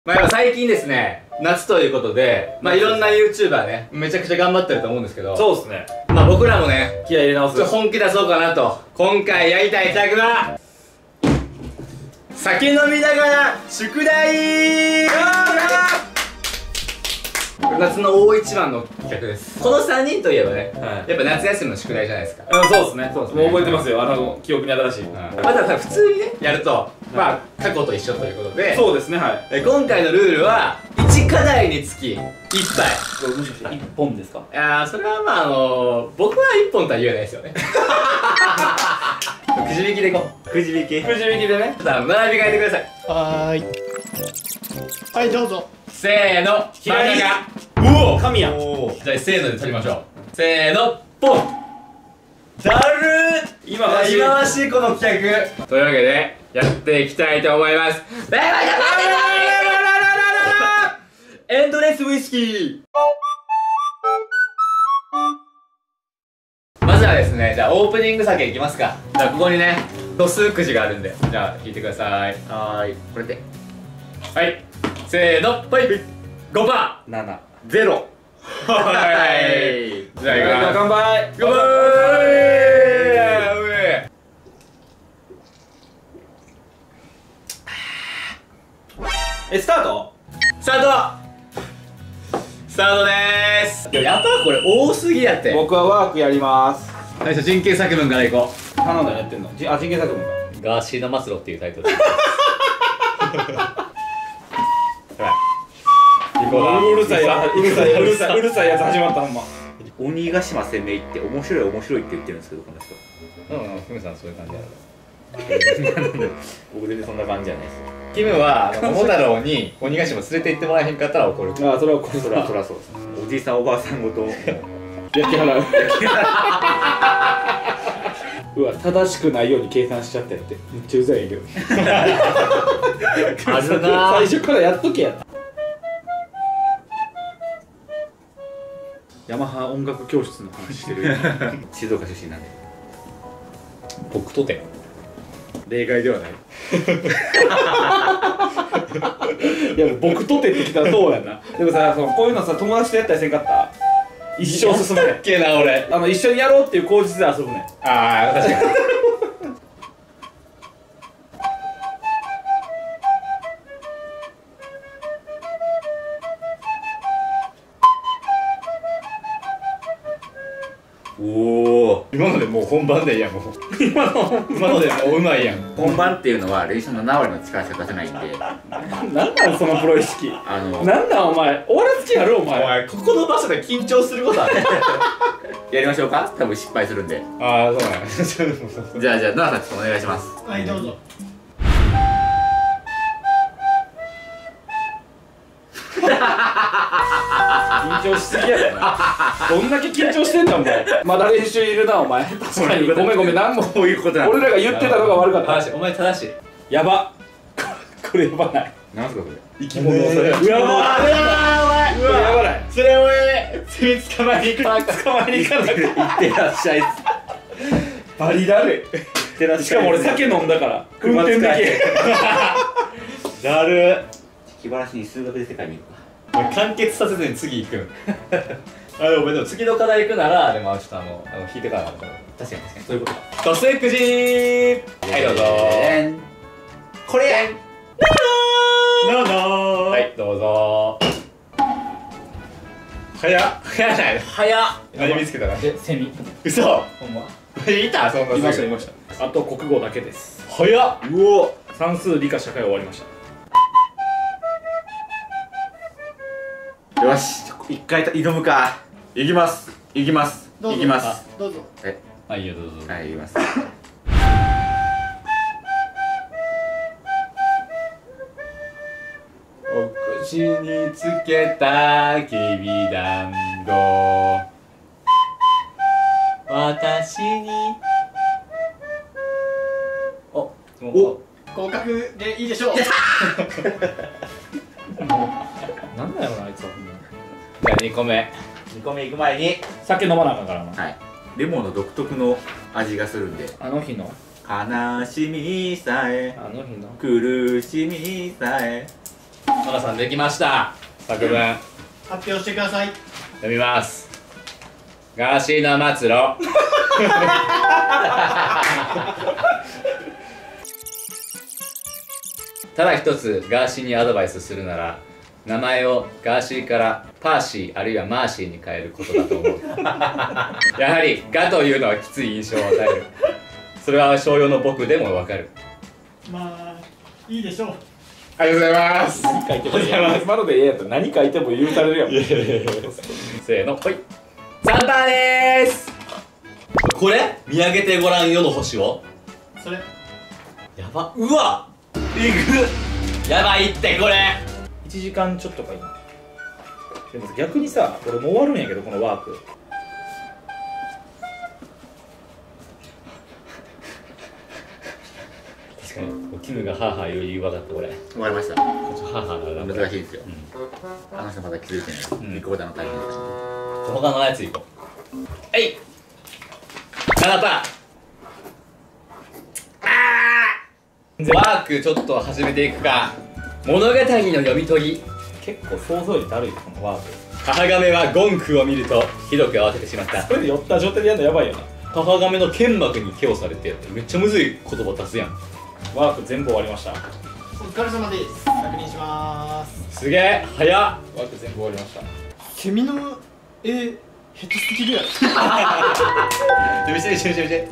まあやっぱ最近ですね、夏ということで、まあいろんな YouTuber ね、めちゃくちゃ頑張ってると思うんですけど、 そうですね。 まあ僕らもね、 気合い入れ直す。 本気出そうかなと。今回やりたい企画は、酒飲みながら宿題夏の大一番の企画です。この3人といえばね、 はい、 やっぱ夏休みの宿題じゃないですか。 そうですね。もう覚えてますよ。記憶に新しい。 また普通にね、やると、まあ過去と一緒ということで、 そうですね。はい。 今回のルールは、1課題につき1杯。 もしかして1本ですか？ いやー、それはまあ僕は1本とは言えないですよね。くじ引きでいこう。くじ引きでね。ちょっと並び替えてください。 はーい。はい、どうぞ。 せーの、 左が。 うお、神や。 じゃあせーので取りましょう。せーの、ポン。だるー。 今ましいこの企画。というわけで、やっていきたいと思います。エンドレスウイスキー。まずはですね、じゃあオープニング酒いきますか。じゃあここにね、度数くじがあるんで、じゃあ引いてください。 はーい。これで。 はい。せーの、はい。5%。 7。 0。はい。じゃあいきます。 乾杯。 乾杯。 スタート。 スタートでーす。やっぱこれ多すぎやって。 僕はワークやります。 最初人権作文からいこう。 頼んだらやってんの？人権作文か。 ガーシーの末路っていうタイトル。 うるさいやつ始まった。ほんま。 鬼ヶ島攻め入って面白いって言ってるんですけど、この人。 キムさんそういう感じやろ。 僕全然そんな感じじゃないですよ。 キムは桃太郎に鬼ヶ島連れて行ってもらえへんかったら怒る。 ああ、それはこれそりゃそうです。おじいさんおばあさんごと焼き払う。うわ、正しくないように計算しちゃったやって。めっちゃうざいけど。 あるな。 最初からやっとけや。ヤマハ音楽教室の話してる。 静岡出身なんで。 僕とて例外ではない。いや、僕とてってきたらそうやな。でもさ、こういうのさ、友達とやったりせんかった？一生進むね。 っけな俺。 一緒にやろうっていう口実で遊ぶね。 ああ、確かに。 おお。 今のでもう本番でいいやん。もう今のでもううまいやん。 本番っていうのは練習の7割の力しか出せないんで。 なんなんそのプロ意識。なんなんお前。おわらつきやるお前。 お前ここの場所で緊張することある。 やりましょうか。多分失敗するんで。 ああ、そうなんや。 じゃあノアさんちょっとお願いします。 はい、どうぞ。 緊張しすぎやでな。どんだけ緊張してんだお前。まだ練習いるなお前。確かに。ごめんなんも。 こういうことなん俺らが言ってたのが悪かった。 正しい。お前正しい。 やば。これやばない。 なんすかこれ。 生き物をそれ。 うわー、 やばない。 それ俺釣り捕まえに行かなかった。 捕まえに行かなくて。 いってらっしゃい。 バリだるい。しかも俺酒飲んだから運転できへん。 だる。 気晴らしに数学で世界見るか。 完結させずに次行くん。あ、でも次の課題行くなら、でもちょっと引いてからなのかな。 確かにそういうことか。 ドスくじー。はいどうぞ。 これどうぞ。はいどうぞ。早っ。早っ。何見つけたか。 セミ。 嘘。 ほんま。 いたそんな。 いました。あと国語だけです。 早っ。 うお。 算数理科社会終わりました。 よし、一回挑むか。いきます。 どうぞ。どうぞ。 はい、いいよ、どうぞ。 はい、いきます。 お口につけたきびだんご、私に。お、 合格でいいでしょう。 なんだよなあいつは。 じゃあ2個目。 2個目行く前に、 酒飲まなあかんからな。 はい、レモンの独特の味がするんで。 あの日の悲しみさえあの日の苦しみさえ野田さんできました。作文発表してください。 読みます。ガーシーの末路ただ一つガーシーにアドバイスするなら、名前をガーシーからパーシーあるいはマーシーに変えることだと思うやはりガというのはきつい印象を与える。それは小4の僕でもわかる。 まあいいでしょう。 ありがとうございます。 何書いても今のでええやったら何書いても許されるやん。 せーの、ほい。3番でーす。これ見上げてごらん世の星を。 それやば、うわいくやばいってこれ。 1時間ちょっとか今。でも逆にさ、これもう終わるんやけど、このワーク。 確かにキムがハーハー言う理由分かった。これ終わりました。 ハーハーが難しいですよ。あの人まだ気づいてない。リコーダーのタイミングです。 他のやついこう。はい、7パー。ワークちょっと始めていくか。物語の読み取り。 結構想像よりだるい、このワーク。 母亀はゴンクを見るとひどく慌ててしまった。 それで酔った状態でやるのやばいよな。 母亀の剣幕に手をされてめっちゃむずい言葉出すやん。 ワーク全部終わりました。 お疲れ様です。確認します。 すげえ早っ。 ワーク全部終わりました。 君の絵下手すぎるやろ。 見せて見せて見せて。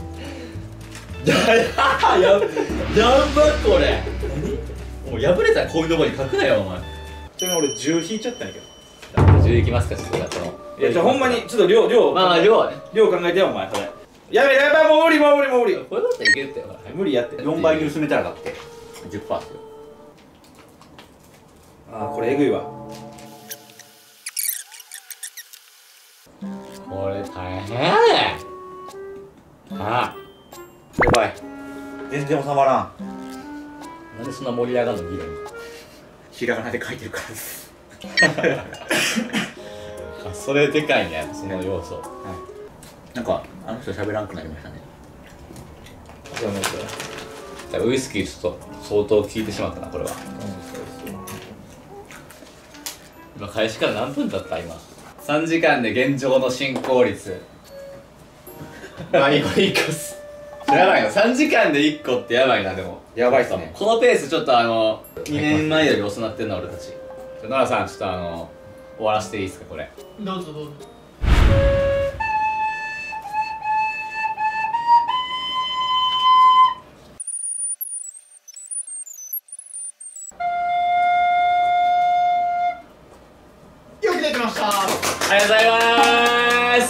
やばこれ。もう破れたこういうとこに書くなよお前。 ちなみに俺10引いちゃったんやけど。 10いきますか。ちょっとやったの。 いやじゃあほんまにちょっと量まあまあ量はね。 量考えてよお前。これやべやべ、もう無理もう無理もう無理。 これだったらいけるって。 無理やって。 4倍に薄めたらだって 10% ですよ。 あーこれえぐいわ。 これ大変やで。あやばい。全然収まらん。 あ、なんでそんな盛り上がるの議論。 ひらがなで書いてるからです。 あ、それでかいね、その要素。 なんかあの人喋らんくなりましたね。 そうなんですよ。 じゃあウイスキーちょっと相当効いてしまったな、これは。今開始から何分だった今。3時間で現状の進行率。何これ1個っす。やばいな、3時間で1個ってやばいな。でもやばいっすね。 このペースちょっと2年前より遅なってんな俺たち。奈良さんちょっと終わらせていいですかこれ。 どうぞどうぞ。よくできました。 ありがとうございます。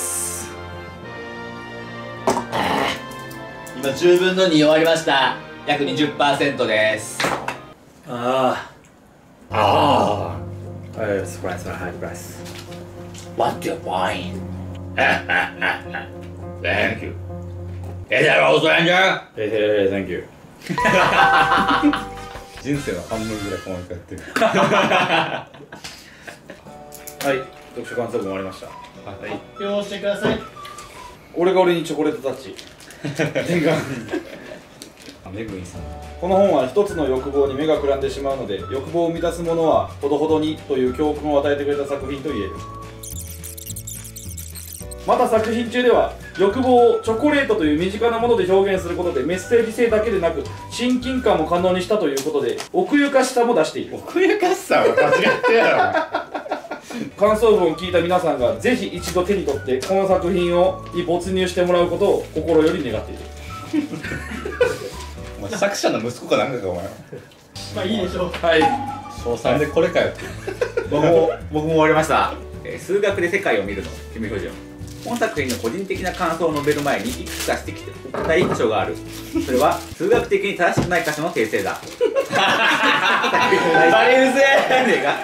今10分の2終わりました。約 20% です。 あああ。はい、スプライスはハイプライス。 What's your point? Thank you. Is that also Ranger? Thank you。 人生の半分ぐらいこの人やってる。 はい、読書感想文終わりました。はい。 発表してください。 俺が俺にチョコレートタッチ。念願。 めぐみさん。 この本は一つの欲望に目がくらんでしまうので、欲望を満たすものはほどほどにという教訓を与えてくれた作品と言える。また作品中では欲望をチョコレートという身近なもので表現することでメッセージ性だけでなく親近感も可能にしたということで奥ゆかしさも出している。 奥ゆかしさは間違ってやろ。 感想文を聞いた皆さんがぜひ一度手に取ってこの作品に没入してもらうことを心より願っている。 お前作者の息子かなんかかお前。 まあいいでしょう。 はい。 小3でこれかよって僕も終わりました。数学で世界を見るのキム・ヒョジョン。本作品の個人的な感想を述べる前にいくつか指摘しておきたい箇所がある。それは数学的に正しくない箇所の訂正だ。 バリうぜえが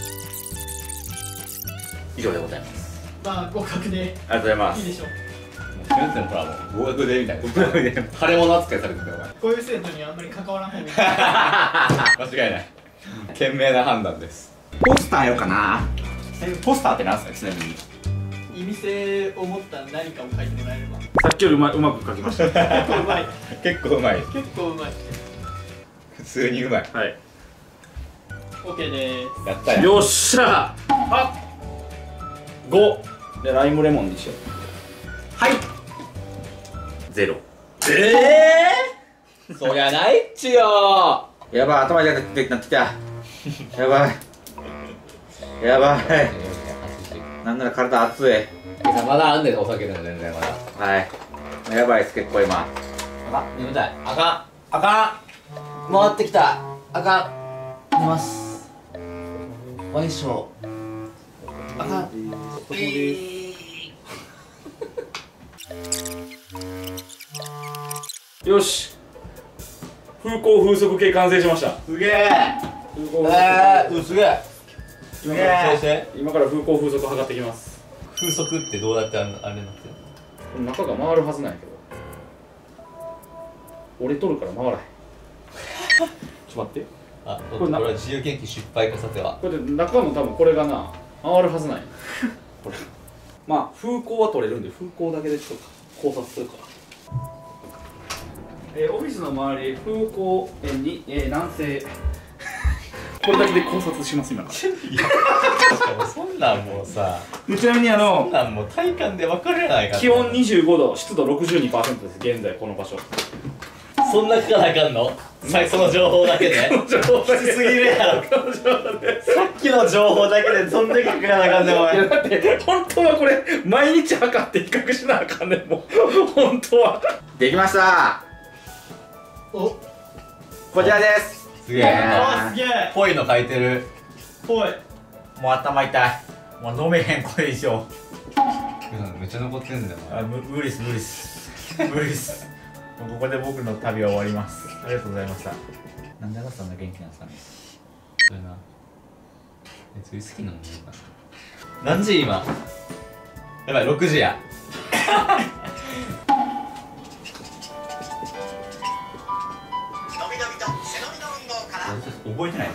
以上でございます。 まあ合格でありがとうございます。 いいでしょう。 ほらもう合格でみたいな腫れ物扱いされてるからこういう生徒にはあんまり関わらない方がいい。 間違いない。賢明な判断です。 ポスターやろうかな。ポスターってなんですかちなみに。 意味性を持った何かを書いてもらえれば。 さっきよりうまく書きました。 結構うまい。 結構うまい。 結構うまい。 普通にうまい。 はい。 OK ですやったよ。 よっしゃあ5でライムレモンにしよう。 はいゼロ。 そりゃないっちよ。 やばい、頭痛くなってきた。やばいやばい、なんなら体熱い。 まだあんねん、お酒でも全然まだ。 はい、やばいです結構今。 眠たい。あかんあかん、回ってきた。あかん、寝ます。おいしょ。あかん。 よし、風向風速計完成しました。 すげえ。 風向風速すげえ。 今から先生、 今から風向風速測ってきます。 風速ってどうやってあれになってるの？ この中が回るはずなんやけど、俺取るから回らへん。ちょっと待って、 あ、 これなこれは自由研究失敗かさては。 これで中の多分これがな回るはずなんやこれまあ風向は取れるんで、風向だけでちょっと考察するから。オフィスの周り風向に、南西これだけで考察します今かしかもそんなんもうさ、 ら。ちなみにそんなんもう体感で分かれないから。 気温25度、湿度 62% です現在この場所。 そんな書かなあかんの？その情報だけで？ 情報だきすぎるやろ。さっきの情報だけでそんだけ書かなあかんねんおいや前。 だって本当はこれ毎日測って比較しなあかんねんもう本当は。 できました。 おこちらです。 すげえ。 あすげえぽいの書いてる。 ぽい。 もう頭痛い。もう飲めへんこれ以上。 めっちゃ残ってんだよ。 無理っす無理っす無理っす。もうここで僕の旅は終わります。ありがとうございました。なんでそんな元気なんですかね。 それな。次好きなの何時今？やばい、6時や。 覚えてないね。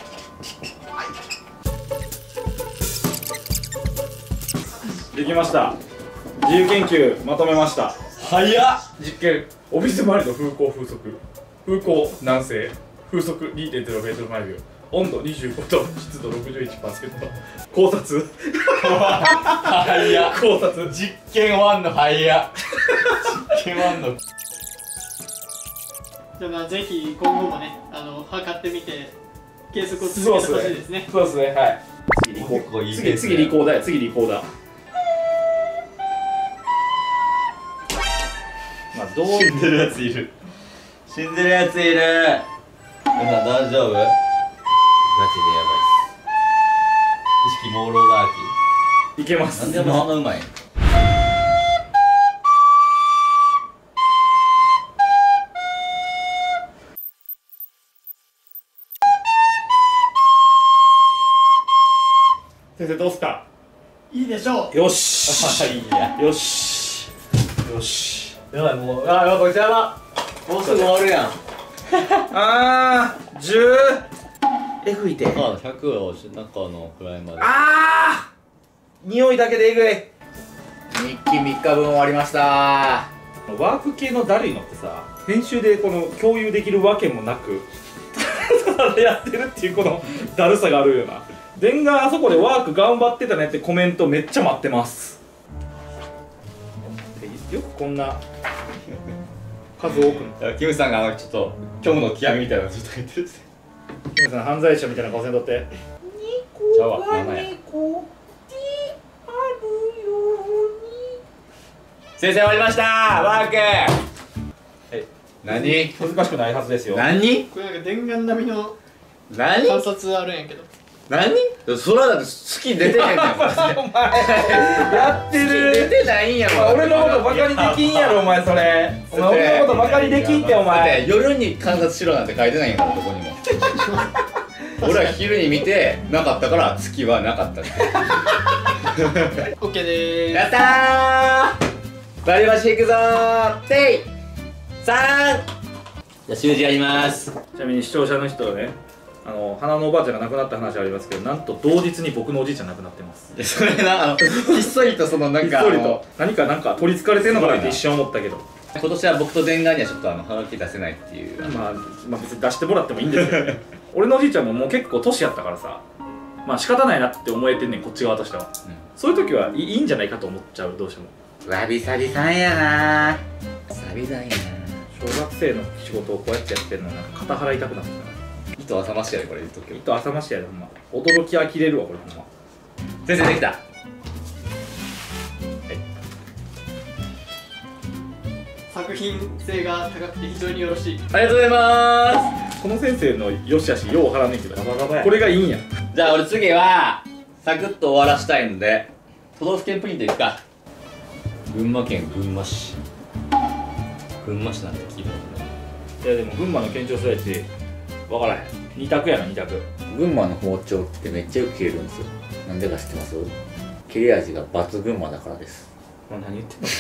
できました。自由研究まとめました。 早っ。 実験、オフィス周りの風向風速、風向南西、風速 2.0 メートル毎秒、温度25度、湿度 61%、考察早っ。 考察実験終わんの早っ。実験終わんの。 じゃあまあぜひ今後もね測ってみて計測を続けてほしいですね。 そうですね、はい。 結構いいペース次リコーダーや、次リコーダー。まあどう死んでるやついる。死んでるやついる。皆さん大丈夫？ガチでやばいっす。意識朦朧だいけます。 なんでもそんなうまいの？ 先生どうすか？ いいでしょう。 よしいいや。 よしよし。 やばい、もう、あ、こいつやば。もうすぐ終わるやん。 あー 10 吹いて。 あ、100を中のくらいまで。 あー匂いだけでえぐい。 日記3日分終わりました。 ワーク系のだるいのってさ、編集でこの共有できるわけもなくただやってるっていうこのだるさがあるよな。伝があそこでワーク頑張ってたねってコメントめっちゃ待ってます。よくこんな数多く。 キムさんがちょっと今日の極みみたいなのちょっと言ってる。 キムさん犯罪者みたいな顔せんとって。 ちゃうわ、7や。先生終わりました。ワーク。何？ 難しくないはずですよ。 何？ これなんか伝言並みの何？ 観察あるんやけど。 何？それはだって好き出てへんねん。 やってる。 出てないんやろ。 俺のことバカにできんやろお前それ。お前俺のことバカにできんっておだって前。 夜に観察しろなんて書いてないんやからどこにも。俺は昼に見てなかったから月はなかったって。 OK でーす。 やったー。割り箸いくぞー。てい。3。じゃあ習字やります。 ちなみに視聴者の人はね、花のおばあちゃんが亡くなった話ありますけど、なんと同日に僕のおじいちゃん亡くなってます。 いやそれな、ひっそりとそのなんかひっそりと何か取りつかれてんのかなって一瞬思ったけど、 今年は僕と伝願にはちょっとはがき出せないっていう。 まあ別に出してもらってもいいんですけどね。 俺のおじいちゃんももう結構年やったからさ、まあ仕方ないなって思えてんねん、こっち側としては。そういう時はいいんじゃないかと思っちゃう、どうしても。 わびさびさんやな。 サビだいな。 小学生の仕事をこうやってやってるのなんか肩払いたくなってきたな。 糸浅ましやでこれ言っとくけど。 きっと浅ましやでほんま。驚きあきれるわこれほんま。 先生できた。 作品性が高くて非常によろしい。 ありがとうございまこの先生の良し悪しようわからんねんけど、 ガバガバやこれがいいんや。 す。じゃあ俺次はサクッと終わらしたいので都道府県プリントいくか。群馬県群馬市。群馬市なんて聞いたことない。 いやでも群馬の県庁所在地分からへん。二択やな、二択。 群馬の包丁ってめっちゃよく切れるんですよ。なんでか知ってます？切れ味が抜群馬だからです。 何言ってんの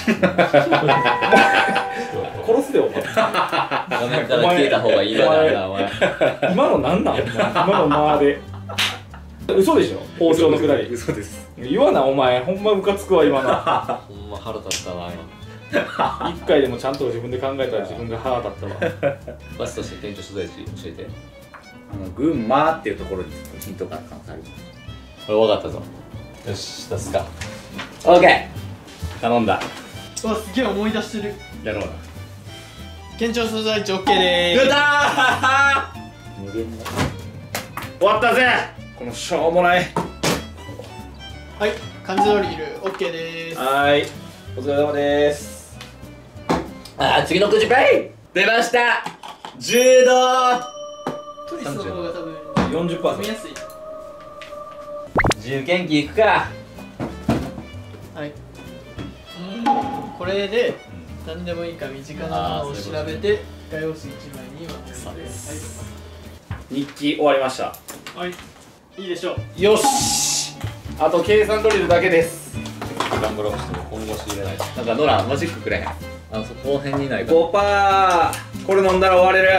殺すでお前。 画面から消えた方がいいわ。ダメだお前。 今のなんなんお前、今の間で嘘でしょ、包丁のくだり。 嘘です。 言わなお前、ほんまムカつくわ今の。 ほんま腹立ったな今。 一回でもちゃんと自分で考えたら自分が腹立ったわ。 バスとして店長所在地教えて。 群馬っていうところにヒントがある可能性あります。 これ分かったぞ。よし出すか。オッケー。頼んだ。 うわ、すげえ思い出してる。 やろうな。 県庁所在地 OK でーす。 やった無限の終わったぜこのしょうもない。 はい、漢字ドリル OK でーす。 はーい、お疲れ様でーす。 次のくじペイ出ました。柔道。 トリスの方が多分 40%。 読みやすい。 自由研究いくか。 はい。これで何でもいいから身近なものを調べて画用紙1枚にまとめて。 日記終わりました。 はい。いいでしょう。 よし、あと計算ドリルだけです。 頑張ろう。本腰入れないと。なんかノラマジックくれへん。そこ辺にないか。 5%。これ飲んだら終われる。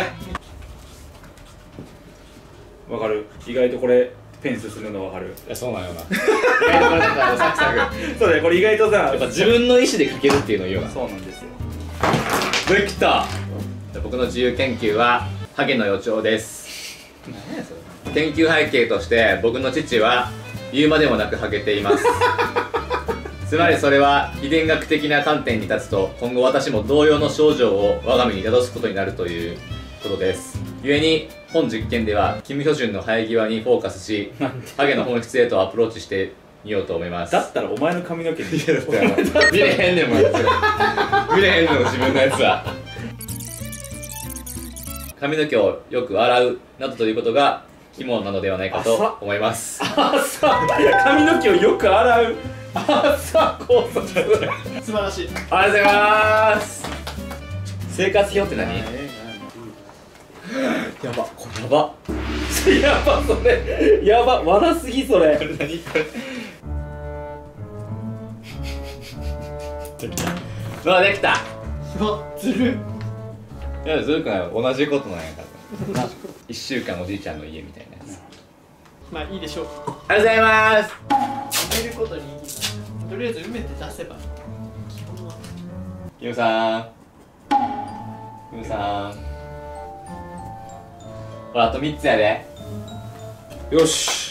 わかる、意外とこれペンスするのわかる。 いやそうなんよな。意外とこれなんかサクサク。 そうだよ、これ意外とさ、 やっぱ自分の意思で書けるっていうのを言うな。 そうなんですよ。 できた。僕の自由研究はハゲの予兆です。何やそれ。研究背景として僕の父は言うまでもなくハゲています。つまりそれは遺伝学的な観点に立つと今後私も同様の症状を我が身に宿すことになるということです。故に本実験ではキム・ヒョジュンの生え際にフォーカスしハゲの本質へとアプローチしてみようと思います。 だったらお前の髪の毛に見れへんねんもん。見れへんの自分のやつは。髪の毛をよく洗うなどということが肝なのではないかと思います。 髪の毛をよく洗う。朝考察。 素晴らしい。 ありがとうございます。生活費用って何？やば、これやば。 やば、それやば、笑すぎそれ。 これ何これ。できた。うわ、できた。 うわ、ずる。 いや、ずるくない。同じことなんやから。1週間おじいちゃんの家みたいなやつ。 まあいいでしょう。 ありがとうございます。 埋めることにとりあえず埋めて出せば基本は。 キムさん。キムさん。ほら、あと3つやで。 よし。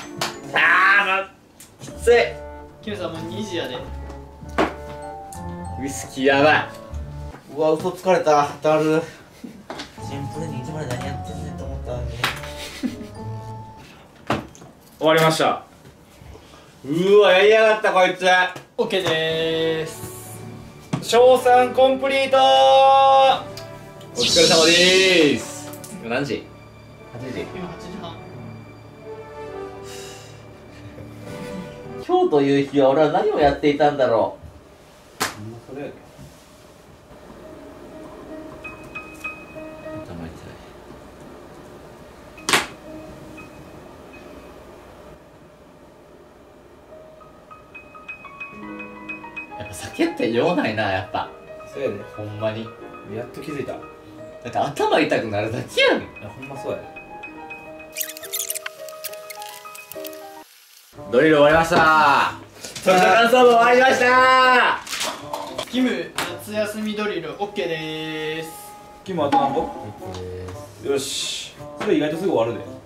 きつい。 キムさんもう2時やで。 ウイスキーやばい。 うわ、嘘つかれた。だる。シンプルにいつまで何やってんねんと思ったのに。 終わりました。 うわ、やりやがったこいつ。 OK でーす。 小3コンプリートー。 お疲れ様でーす。今何時？ 8時。 今8時半。 今日という日は俺は何をやっていたんだろう。 それ頭痛い。 やっぱ酒って用ないな、やっぱ。 そうやで。 ほんまに。 やっと気づいた。いだって頭痛くなるだけやん。 や、ほんまそうやで。 ドリル終わりました。 それでは感想も終わりましたキム夏休みドリル OK でーす。 キムあと何個？よし。それ意外とすぐ終わるで。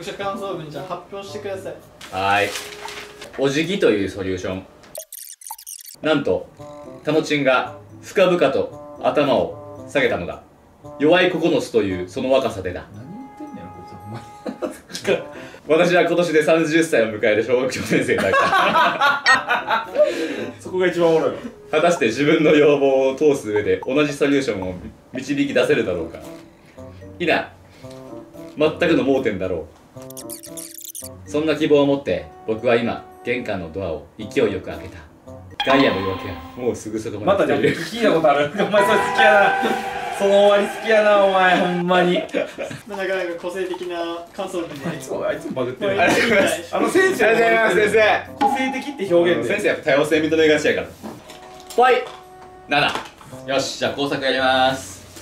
読書感想文じゃあ発表してください。 はーい。お辞儀というソリューション。なんと、タノチンが深々と頭を下げたのだ。弱い9つというその若さでだ。 何言ってんねんこいつほんまに。 私は今年で30歳を迎える小学4年生だったそこが一番おもろいわ。 果たして自分の要望を通す上で同じソリューションを導き出せるだろうか。いな、全くの盲点だろう。そんな希望を持って僕は今玄関のドアを勢いよく開けた。ガイアの夜明けはもうすぐそこままたじゃあで来ている。 聞いたことある。お前それ好きやな。その終わり好きやなお前ほんまに。 なかなか個性的な感想文で。 あいつもバグってる。 ありがとうございあの先生ありがとうございます先生。 個性的って表現で。 先生やっぱ多様性認めがちやからぽい7。よし、じゃあ工作やります。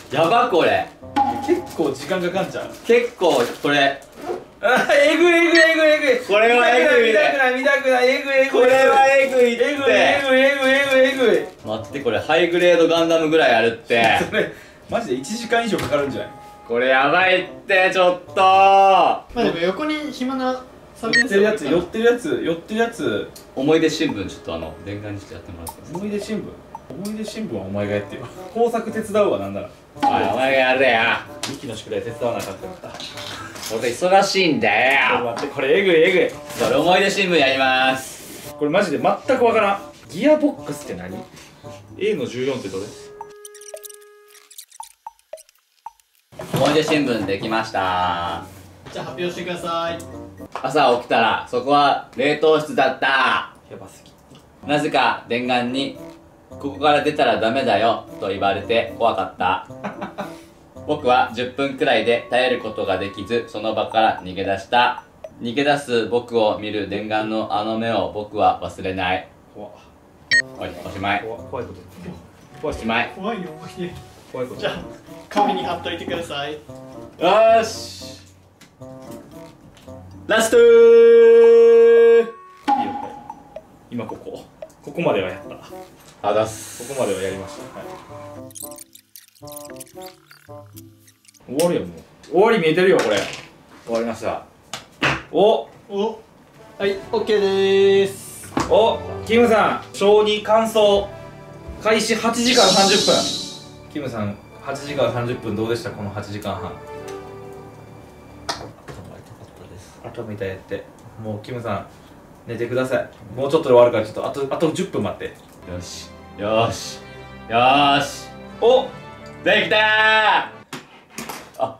やばこれ結構時間かかんちゃう。 結構これあえぐいえぐいえぐいえぐい。 これはえぐいね。 見たくない見たくないえぐいえぐい。 これはえぐいって。 えぐいえぐいえぐいえぐいえぐい。 待って、これハイグレードガンダムぐらいあるってそれマジで1時間以上かかるんじゃない？ これやばいってちょっとまあでも横に暇な3 寄年ってるやつ寄よってるやつ寄ってるやつ。 思い出新聞ちょっと伝換にしてやってもらってます。 思い出新聞思い出新聞はお前がやってよ。工作手伝うわなんなら。 お前がやれよ。 ミキの宿題手伝わなかったから。 俺忙しいんだよ。 待ってこれえぐいえぐい。 それ思い出新聞やります。 これマジで全くわからん。ギアボックスって何？ A の14ってどれ？ 思い出新聞できました。 じゃあ発表してください。 朝起きたらそこは冷凍室だった。 やばすぎ。 なぜか伝言にここから出たらダメだよと言われて怖かった僕は10分くらいで耐えることができずその場から逃げ出した。逃げ出す僕を見る伝言のあの目を僕は忘れない。 怖っおい、おしまい。 怖いことおしまい。 怖い思い出。 怖いこと。 じゃあ紙に貼っといてください。 よーしラストー。 いいよ今ここまではやった。 あだす。 ここまではやりました。はい、終わるよもう。終わり見えてるよこれ。 終わりました。 おはい OK でーす。 おキムさん小児乾燥開始8時間30分。キムさん8時間30分どうでしたこの8時間半。頭痛いやってもうキムさん寝てください。もうちょっとで終わるからちょっとあと10分待って。 よしよーしよーしおできたー。あ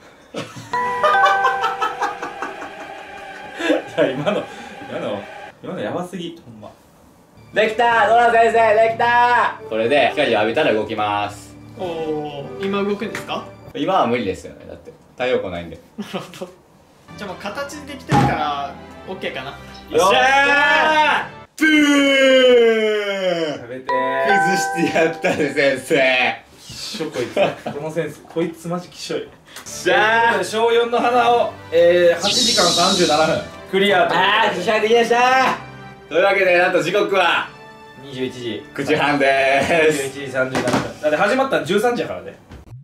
いや今のやばすぎほんま。 できたー。ドラ先生できたー。これで光を浴びたら動きます。 おお今動くんですか？ 今は無理ですよね。だって太陽光ないんで。 なるほど。じゃあもう形できてるから OK かな。 よっしゃー。ブー食べて崩してやったね先生。 きっしょこいつこのセンスこいつマジきっしょい。 しゃー。 小4の花を、8時間37分クリアとあー、自社できましたー。というわけでなんと時刻は 21時 9時半でーす。 21時37分だって始まったの13時やからね。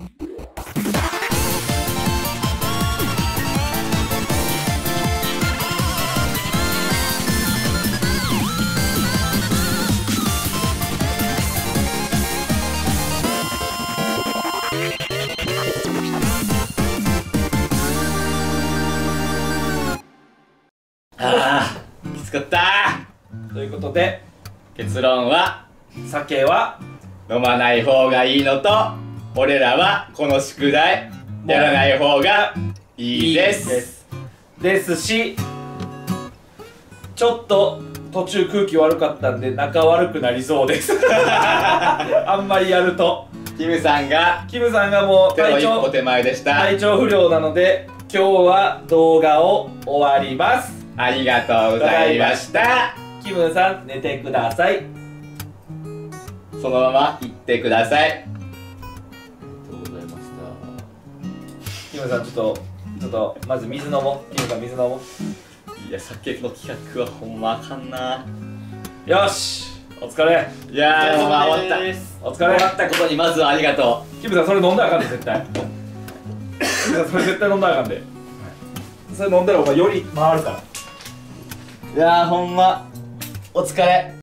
あー、きつかったということでー。結論は酒は飲まない方がいいのと俺らはこの宿題やらない方がいいですですしちょっと途中空気悪かったんで仲悪くなりそうですあんまりやると。 キムさんがキムさんがもう手の一歩手前でした。 体調不良なので今日は動画を終わります。 ありがとうございました。 キムさん寝てください。 そのまま行ってください。 ありがとうございました。 キムさんちょっとまず水飲もう。キムさん水飲もいや、酒の企画はほんまあかんな。 う。よしお疲れ。 いやー、まあ終わった。 お疲終われ。 ったことにまずはありがとキムさんそれ飲んだらあかんで絶対。キムさんそれ絶対飲んだらあかんで。 それ飲んだらお前より回るから。 いやーほんまお疲れ。